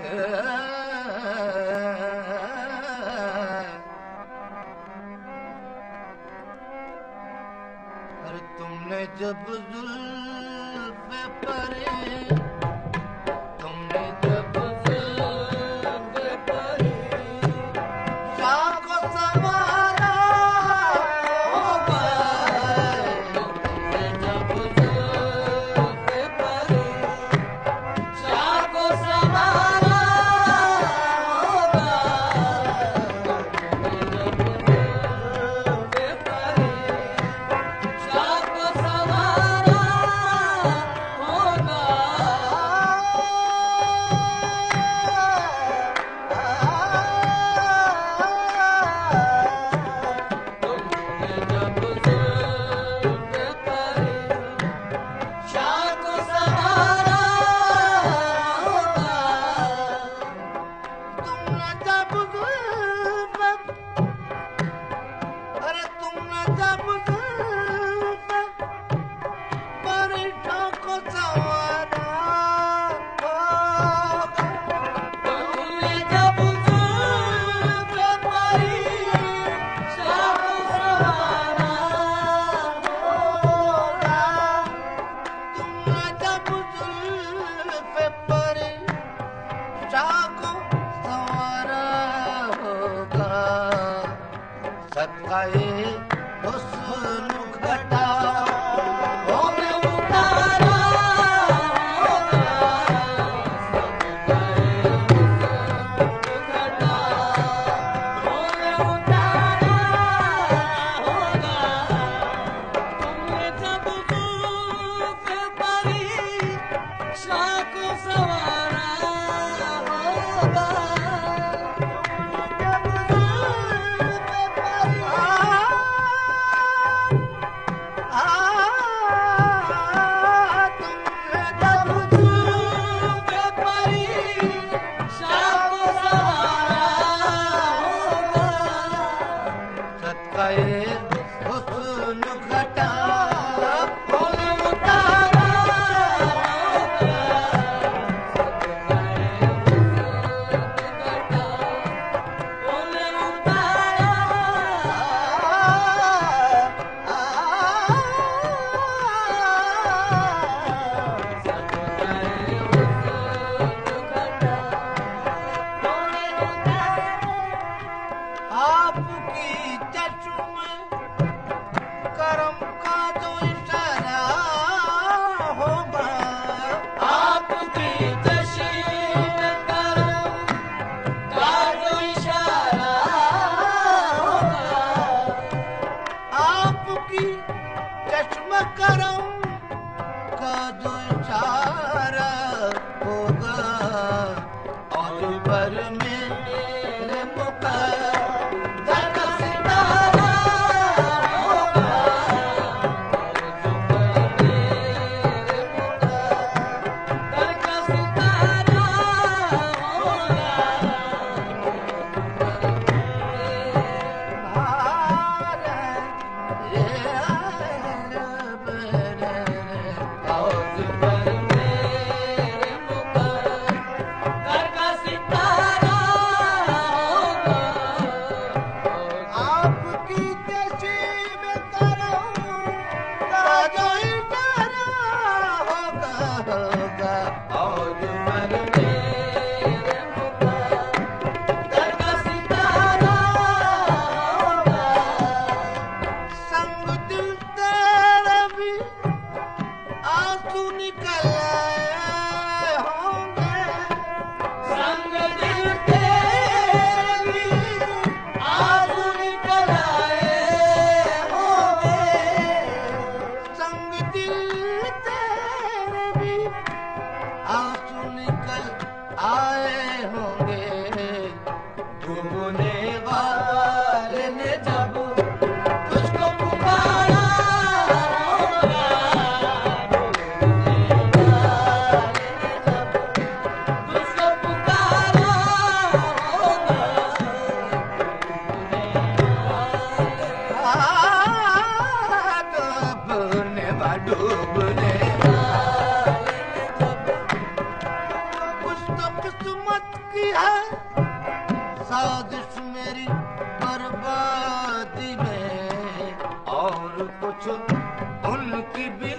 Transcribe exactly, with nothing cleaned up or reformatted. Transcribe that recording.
अरे तुमने जब जुल्फ़े परे तुमने जब जुल्फ़े परे शाह को संवारा होगा। तुमने जब जुल्फ़े परे शाह को संवारा होगा। तुमने जब जुल्फ़े परे शाह को संवारा होगा। तुमने जब जुल्फ़े परे शाह को संवारा होगा। तुमने जब जुल्फ़े अरे तुमने जब जुल्फ़े परे शाह को संवारा होगा। तुमने जब जुल्फ़े परे शाह को संवारा होगा। तुमने जब जुल्फ़े परे शाह को संवारा होगा। सदक़ाए हुस्न घटा होंगे उतारा होगा। सदक़ाए हुस्न घटा होंगे उतारा होगा। तुमने जब जुल्फ़े परे शाह को संवारा होगा। जब जुल्फ़े परे आ तुमने जब जुल्फ़े परे शाह को संवारा होगा। सदक़ाए हुस्न घटा होंगे उतारा होगा। सदक़ाए हुस्न घटा होंगे उतारा सदक़ाए हुस्न घटा होंगे उतारा। आपकी चश्म करम का जो इशारा होगा। आपकी चश्म करम का जो इशारा होगा। आपकी चश्म करम का जो इशारा होगा। और पर मेरे मुक़द्दर का सितारा होगा। और पर मेरे मुक़द्दर का सितारा होगा। और पर मेरे मुक़द्दर का सितारा होगा। आपकी तस्वीर करम का जो इशारा होगा होगा। और पर मेरे मुक़द्दर का सितारा होगा। संग दिल तेरे भी आंसू निकल आए होंगे। संग दिल तेरे भी आंसू निकल आए होंगे। संग दिल तेरे भी आंसू निकल आए होंगे। डूबने वाले ने जब तुझको पुकारा होगा। डूबने वाले ने जब तुझको पुकारा होगा। डूबने वाले डूबने वाले ने जब कुछ तो किस्मत तेरी बर्बादी में और कुछ उनकी भी